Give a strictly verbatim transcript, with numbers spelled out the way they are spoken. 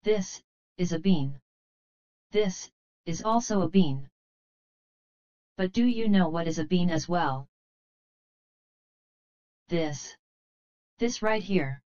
This is a bean. This is also a bean. But do you know what is a bean as well? This. This right here.